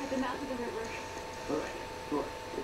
take them out to the river. All right, go on.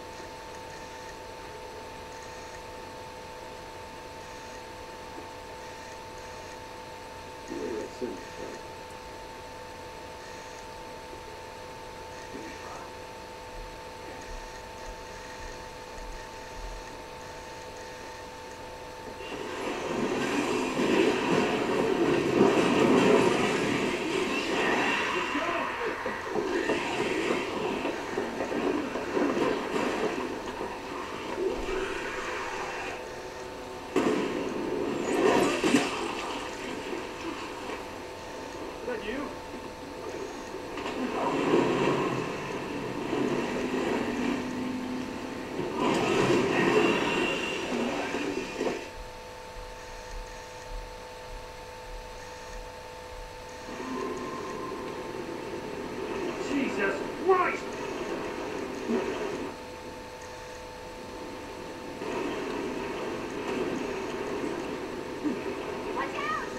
Jesus Christ! Watch out!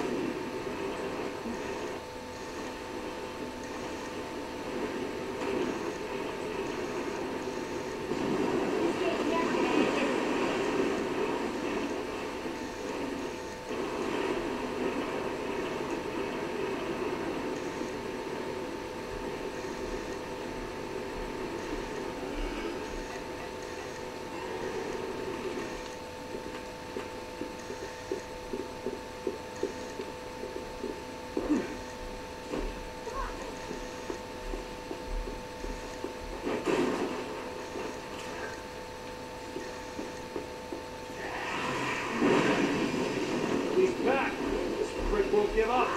He's back! This prick won't give up!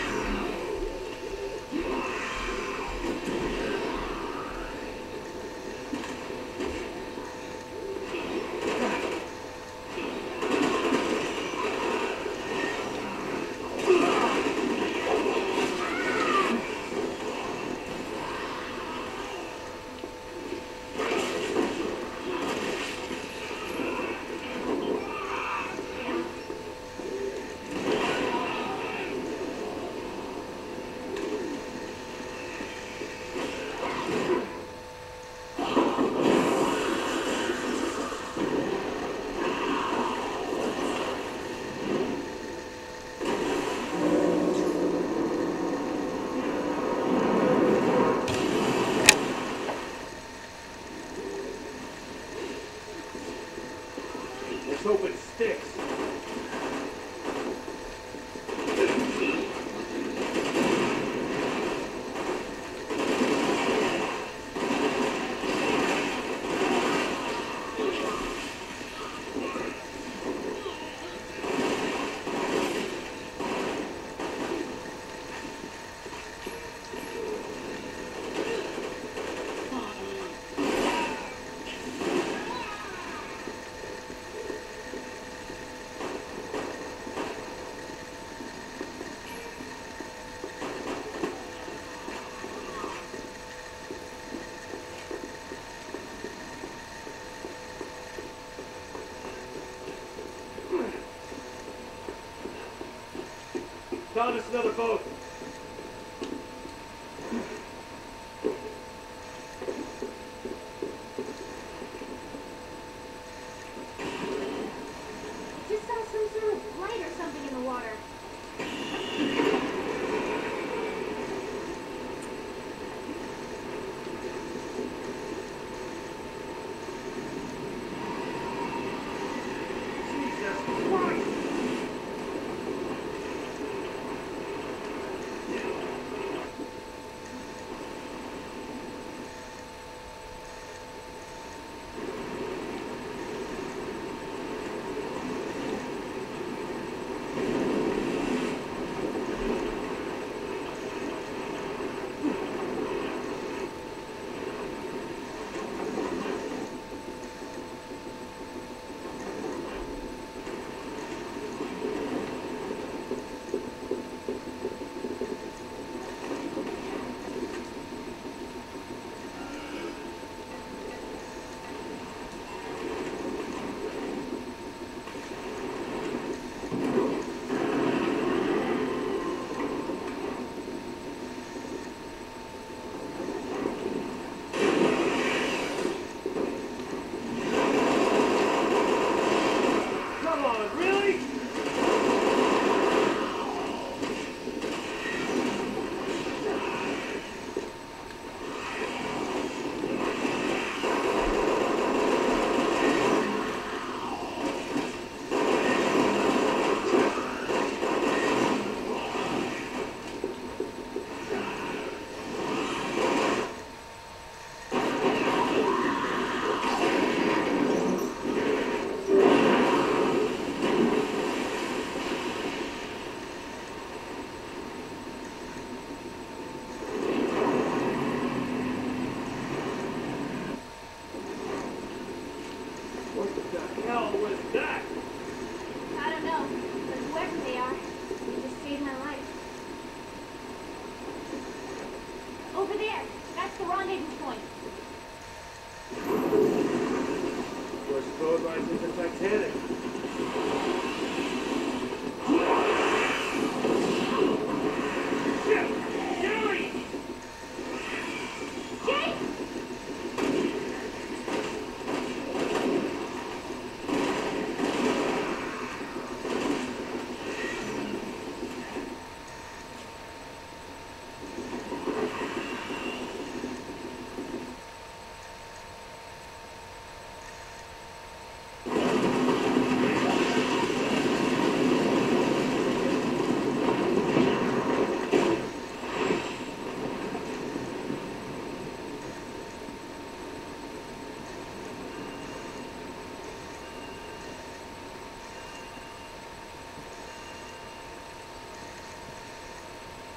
Let's hope it sticks. Found us another boat. Just saw some sort of light or something in the water. Jesus Christ!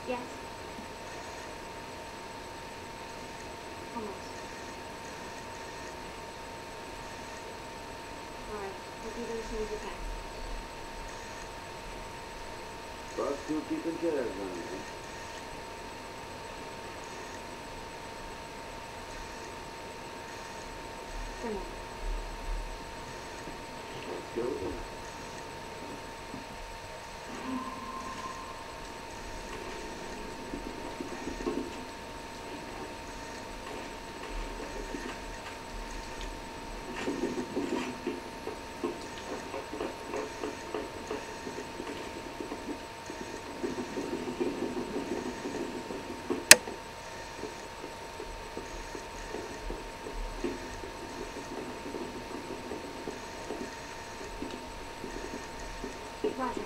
Yes. Almost. Alright, we'll be there as soon as we can. But still keeping tabs on me. For now. Let's go then. Roger.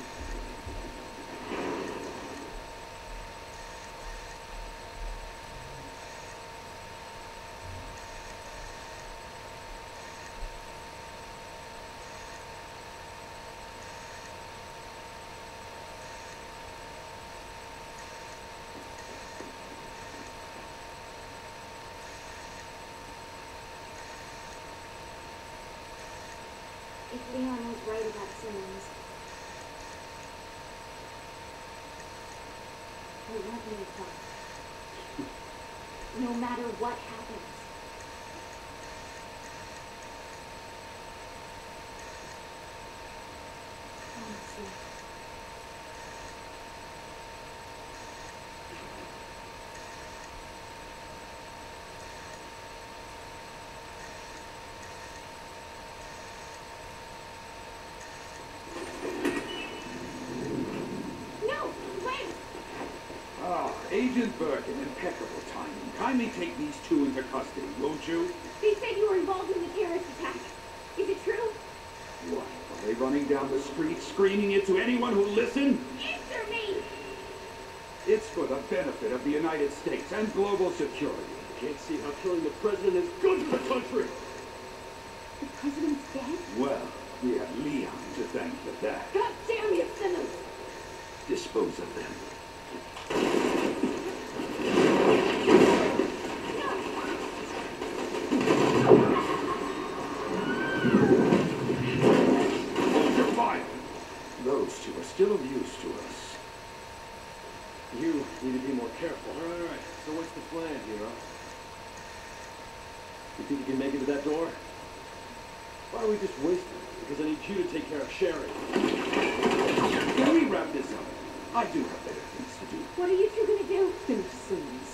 If Leon was right about Simmons, I love you, Tom. No matter what happens. Honestly. No! Wait! Ah, Agent Birkin, impeccable timing. Kindly take these two into custody, won't you? They said you were involved in the terrorist attack. Is it true? What? Are they running down the street screaming it to anyone who'll listen? Answer me! It's for the benefit of the United States and global security. Can't see how killing the president is good for the country. The president's dead? Well, we have Leon to thank for that. God damn you, Simmons! Dispose of them. Hold your fire! Those two are still of use to us. You need to be more careful. All right. So what's the plan, hero? You think you can make it to that door? Why don't we just waste it? Because I need you to take care of Sherry. Can we wrap this up? I do have better things to do. What are you two gonna do? Finish Simmons.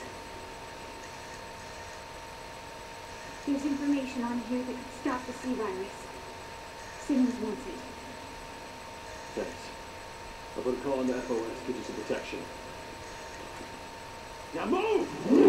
There's information on here that could stop the C-virus. Simmons wants it. Thanks. I'll put a call on the FOS, get you some protection. Now move!